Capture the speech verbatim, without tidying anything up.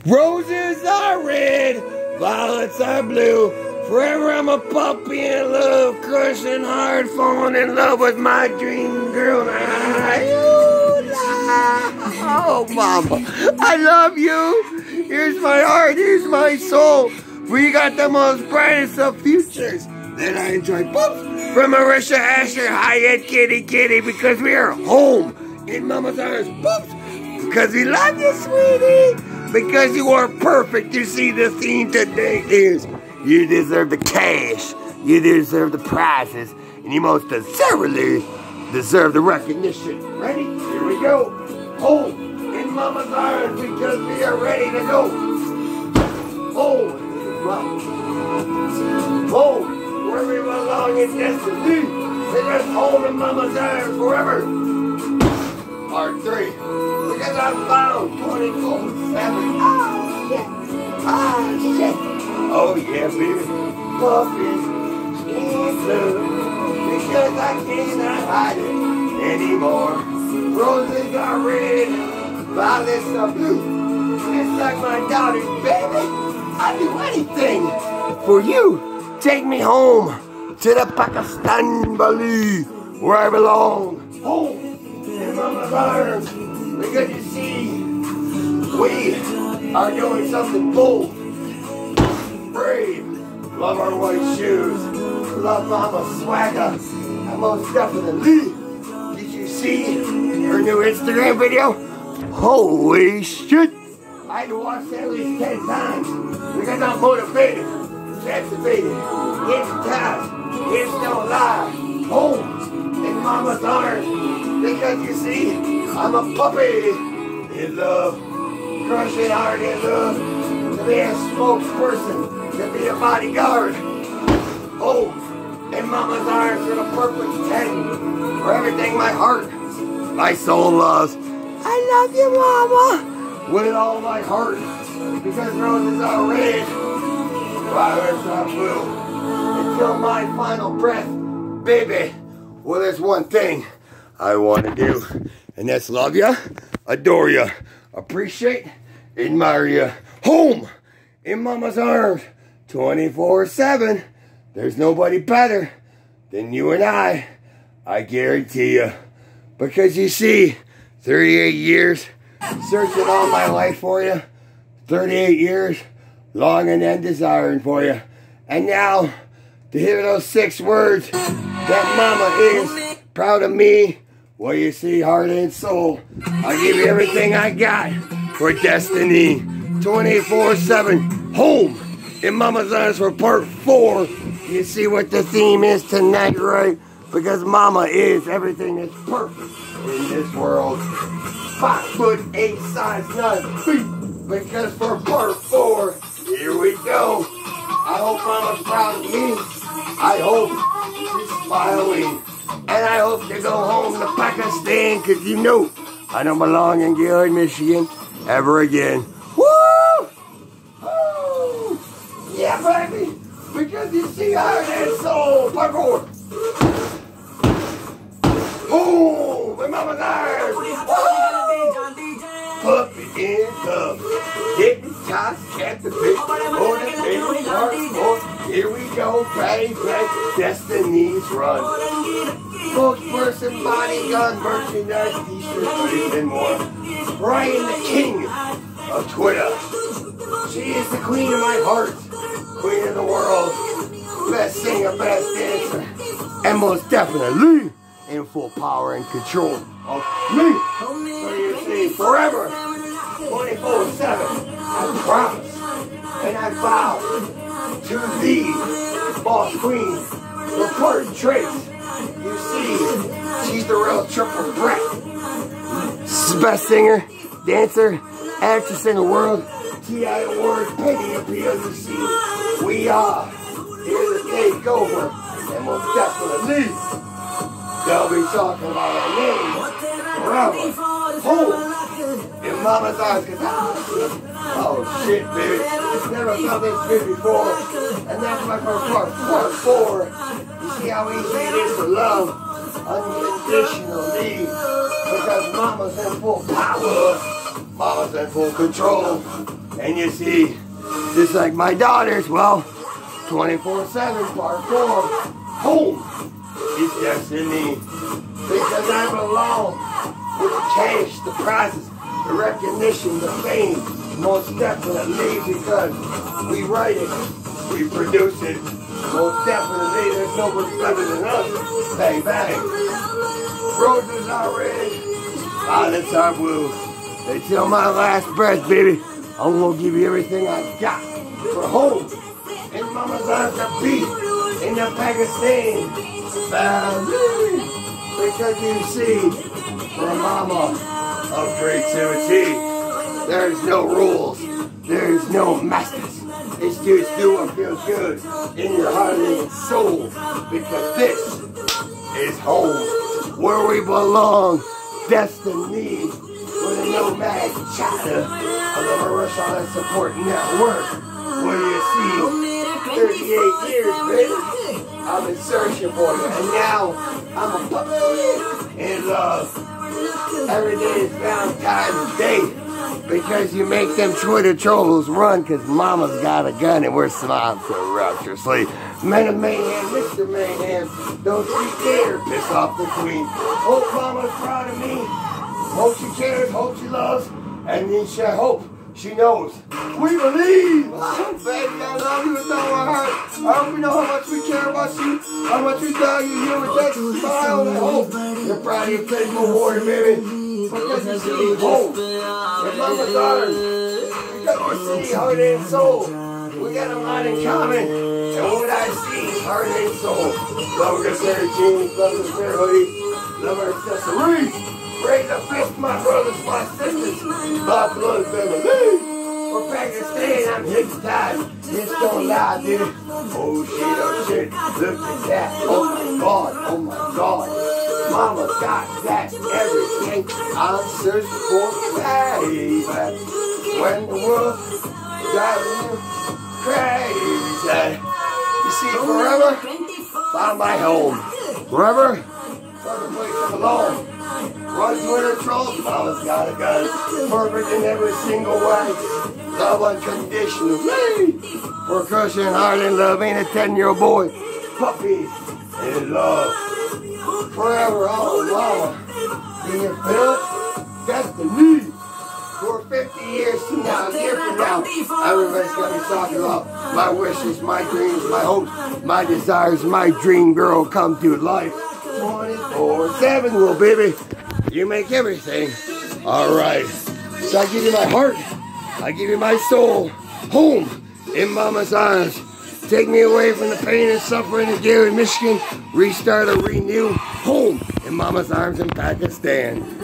Roses are red, violets are blue. Forever I'm a puppy in love, crushing hard, falling in love with my dream girl. Oh, mama, I love you. Here's my heart, here's my soul. We got the most brightest of futures that I enjoy. Boops, from Marisha Asher, Hyatt, Kitty, Kitty, because we are home in Mama's arms. Boops, because we love you, sweetie. Because you are perfect. You see, the theme today is you deserve the cash, you deserve the prizes, and you most deservedly deserve the recognition. Ready? Here we go. Home in Mama's arms because we are ready to go. Home, home, where we belong in destiny. Because home in Mama's arms forever. Part three. Because I'm found twenty-four seven. Oh, shit. Oh, shit. Oh, yeah, baby. Puppy in blue. Because I cannot hide it anymore. Roses are red, violets are blue. It's like my daughter's baby. I'd do anything for you. Take me home to the Pakistan Valley where I belong. Home in Mama's arms. Because you see, we are doing something bold, brave. Love our white shoes, love Mama's swagger, and most definitely, did you see her new Instagram video? Holy shit! I had to watch that at least ten times because I'm motivated, captivated, hypnotized, it's no lie. Home in Mama's arms. Because you see, I'm a puppy in love, crushing hard in love, to be a spokesperson, to be a bodyguard. Oh, in Mama's arms for the perfect ten, for everything my heart, my soul loves. I love you, Mama, with all my heart, because roses are red, violets are blue, until my final breath, baby. Well, there's one thing I want to do, and that's love ya, adore ya, appreciate, admire ya. Home in Mama's arms, twenty-four seven. There's nobody better than you and I, I guarantee you. Because you see, thirty-eight years, searching all my life for you, thirty-eight years, longing and desiring for you. And now, to hear those six words, that Mama is proud of me. Well, you see, heart and soul, I give you everything I got for destiny. twenty-four seven, home in Mama's arms for part four. You see what the theme is tonight, right? Because Mama is everything that's perfect in this world. Five foot eight size nine feet. Because for part four, here we go. I hope Mama's proud of me. I hope she's smiling. And I hope to go home to Pakistan, because you know I don't belong in Gillard, Michigan ever again. Woo! Woo! Yeah, baby! Because you see heart and soul. Parkour! Oh, my Mama's arms! Puppy in love. Hypnotized, captivate, motivated, hardcore. Here we go, baby. Destiny's run. Spokesperson, bodyguard, merchandise, t-shirts, hoodies, and more. Brian, the king of Twitter. She is the queen of my heart. Queen of the world. Best singer, best dancer. And most definitely in full power and control of me. So you see, forever, twenty-four seven, I promise and I vow to thee, boss queen, your important traits. You see, she's the real triple threat. She's the best singer, dancer, actress in the world. T I Awards, Peggy and P W C. We are here to take over, and most definitely, they'll be talking about our name forever. Home in Mama's arms, cause oh shit, baby, never felt this good before, and that's my first part, part four. You see how easy it is to love unconditionally, because Mama's in full power, Mama's in full control. And you see, just like my daughters, well, twenty-four seven, part four, home is destiny. Because I belong with the cash, the prizes, the recognition, the fame, most definitely, because we write it, we produce it, most definitely, there's nobody better than us. Bang, bang. Roses are red, violets are blue. Until my last breath, baby, I'm gonna give you everything I got for home. In mama's arms to be in the Pakistan family. Because you see, for a mama of creativity, there's no rules, there's no masters. It's just do what feels good in your heart and your soul. Because this is home, where we belong, destiny, with a nomad chatter of the Marisha Support Network. What do you see? thirty-eight years, baby. I've been searching for you, and now I'm a puppy in love. Every day is Valentine's Day because you make them Twitter trolls run because mama's got a gun and we're smiling so rapturously. Men of Mayhem, Mister Mayhem, don't you dare piss off the queen. Hope mama's proud of me. Hope she cares, hope she loves, and then she hope she knows. We believe. Oh, baby, I love you with all my heart. I hope you know how much we care about you, how much we value you with that smile and hope. You're proud of your faithful warrior, baby. Because you see hope in mama's arms. Because you see heart and soul. We got a lot in common. And what I see is heart and soul. Love her Sarah Jean, love her Sarah Hoodie, love her accessories. Raise a fist, my brothers, my sisters, my blood family. For Pakistan, I'm hypnotized. It's don't lie, dude. Oh shit, oh shit. Look at that. Oh my god, oh my god. Mama got that everything I'm searching for, baby. When the world driving you crazy. You see, forever, found my home. Forever, found the place I belong. Run Twitter trolls, mama's got a gun. Perfect in every single way. Love unconditionally. For crushing heart and love ain't a ten-year-old boy. Puppies in love. Forever, oh mama. Do you feel it? Destiny. For fifty years from now, a year from now, everybody's gonna be talking about my wishes, my dreams, my hopes, my desires, my dream girl come to life. twenty-four seven, well, baby. You make everything. All right. So I give you my heart. I give you my soul. Home in mama's arms. Take me away from the pain and suffering of Gary, Michigan. Restart or renew. Home in mama's arms in Pakistan.